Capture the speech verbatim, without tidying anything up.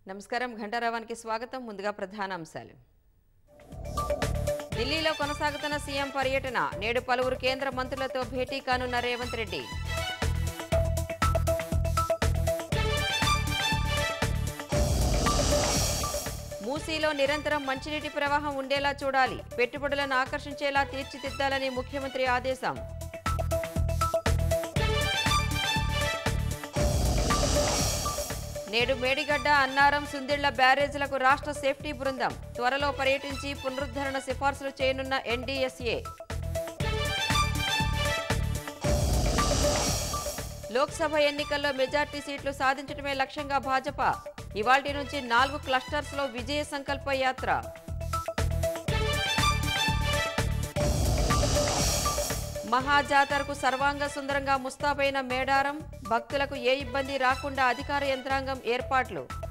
నమస్కారం ఘంటారావానికి స్వాగతం. ముందుగా ప్రధాన అంశాలు. ఢిల్లీలో కొనసాగుతున్న సీఎం పర్యటన. నేడు పలువురు కేంద్ర మంత్రులతో భేటీ కానున్న రేవంత్ రెడ్డి. మూసీలో నిరంతరం మంచినీటి ప్రవాహం ఉండేలా చూడాలి. పెట్టుబడులను ఆకర్షించేలా తీర్చిదిద్దాలని ముఖ్యమంత్రి ఆదేశం. నేడు మేడిగడ్డ, అన్నారం, సుందిళ్ల బ్యారేజీలకు రాష్ట్ర సేఫ్టీ బృందం. త్వరలో పర్యటించి పునరుద్ధరణ సిఫార్సులు చేయనున్న ఎన్డీఎస్ఏ. లోక్సభ ఎన్నికల్లో మెజార్టీ సీట్లు సాధించడమే లక్ష్యంగా భాజపా. ఇవాల్టి నుంచి నాలుగు క్లస్టర్స్ లో విజయ సంకల్ప యాత్ర. మహాజాతరకు సర్వాంగ సుందరంగా ముస్తాబైన మేడారం. భక్తులకు ఏ ఇబ్బంది రాకుండా అధికార యంత్రాంగం ఏర్పాట్లు.